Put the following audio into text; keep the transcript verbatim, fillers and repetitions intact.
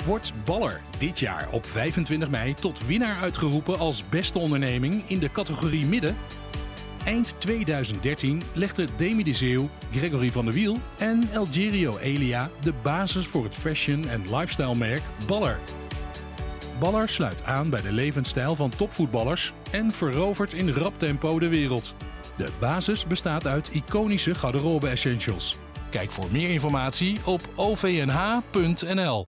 wordt Baller dit jaar op vijfentwintig mei tot winnaar uitgeroepen als beste onderneming in de categorie midden? Eind tweeduizend dertien legden Demi de Zeeuw, Gregory van der Wiel en Elgerio Elia de basis voor het fashion- en lifestyle-merk Baller. Baller sluit aan bij de levensstijl van topvoetballers en verovert in rap tempo de wereld. De basis bestaat uit iconische garderobe essentials. Kijk voor meer informatie op o v n h punt n l.